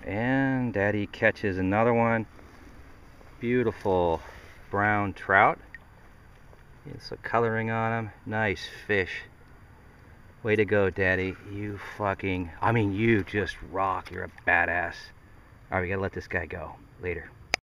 And Daddy catches another one. Beautiful brown trout. It's a coloring on them. Nice fish. Way to go, Daddy. You fucking, you just rock. You're a badass. Alright, we gotta let this guy go. Later.